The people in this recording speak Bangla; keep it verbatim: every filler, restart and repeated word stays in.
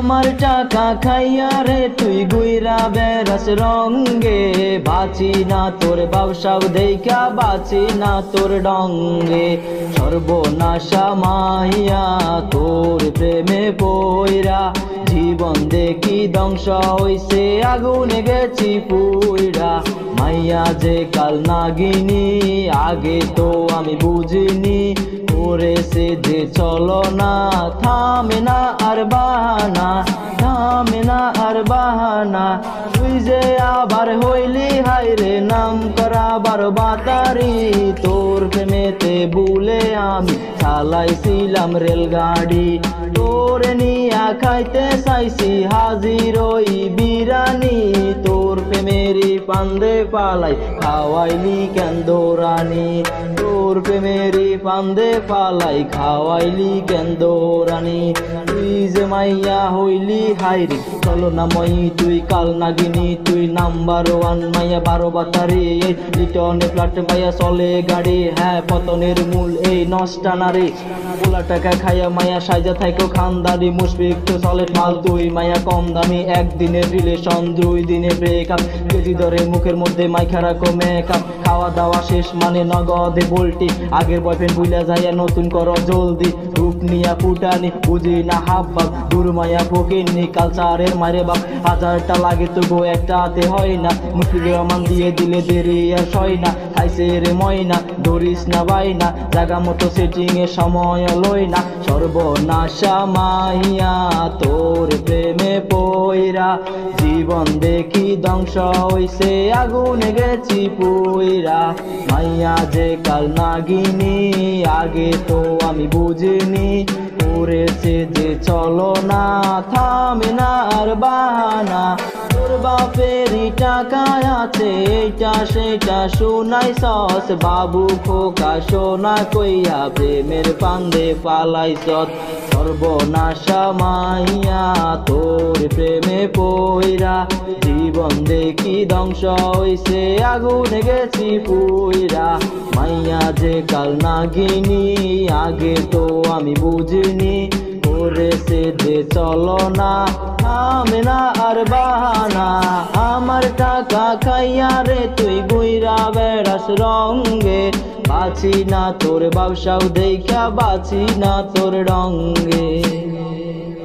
আমার টাকা খাইয়া রে তুই গুইরা বেড়াস রঙ্গে, বাঁচি না তোর ব্যবসাও দেখা, বাঁচি না তোর ডঙ্গে। সর্বনাশা মাইয়া তোর প্রেমে পইরা, জীবন দেখি ধ্বংস হইছে আগুনে গেছি পুইরা। মাইয়া যে কাল নাগিনী আগে তো আমি বুঝিনি, করেছে যে চলো না থামে না আর বাহানা, থামে না আর বাহানা। তুই যে আবার হইলি হাইরে নাম করা বার বাতারি, তোর প্রেমেতে ভুলে আমি চালাইছিলাম রেলগাড়ি। তোরে নিয়া খাইতে চাইছি হাজির ওই বিরানি, তোর প্রেমেরই ফান্দে পালাই খাওয়াইলি কেন দৌরানি, তোর প্রেমেরই ফান্দে পালাই খাওয়াইলি কেন দৌরানি। তুই যে মাইয়া হইলি হাইরে চলো না মই, তুই কাল নাগিনী, তুই নাম্বার ওয়ান মাইয়া বারো বাতারি। এই লিটনে ফ্ল্যাট পাইয়া চলে গাড়ি, হ্যাঁ পতনের মূল এই নষ্টা নারী। পোলা টাকা খাইয়া মাইয়া সাইজা থাইকো খানদারি, মুশফিক তো চলে মাল তুই মাইয়া কম দামি। একদিনের রিলেশন দুই দিনে ব্রেকআপ, কেজি ধরে মুখের মধ্যে মাইখা রাখো মেকআপ। খাওয়া দাওয়া শেষ মানে নগদে বলটি, আগের বয়ফ্রেন্ড ভুইলা যাইয়া নতুন করো জলদি। রূপ নিয়া ফুটানি বুঝি না হাব বাপ, দূর মাইয়া ফকিরনি কালচারের মারে বাপ। হাজারটা লাগে তবু একটা হাতে হয় না, মুশফিকের রহমান দিয়ে দিলে দেরি আর সয় না। খাইছে রে ময়না ধরিস না বাইনা, জাগা মতো সেটিং এর সময় লই না। সর্বনাশা মাইয়া তোর প্রেমে পইরা, জীবন দেখি ধ্বংস হইছে আগুনে গেছি পুইরা। মাইয়া যে কাল নাগিনী আগে তো আমি বুঝিনি, করেছে যে চলো না থামে না আর বাহানা। তোর বাপেরই টাকা আছে এইটা সেটা শোনাই সস, বাবু খোকা সোনা কইয়া প্রেমের ফান্দে পালাই সৎ। সর্বনাশা মাইয়া তোর প্রেমে পইরা, জীবন দেখি ধ্বংস হইছে আগুনে গেছি পুইরা। মাইয়া যে কাল নাগিনী আগে তো আমি বুঝিনি, করেছে যে চলো না থামে না আর বাহানা। আমার টাকা খাইয়া রে তুই গুইরা বেড়াস রঙ্গে, বাঁচি না তোর ব্যবসাও দেখা, বাঁচি না তোর ডঙ্গে।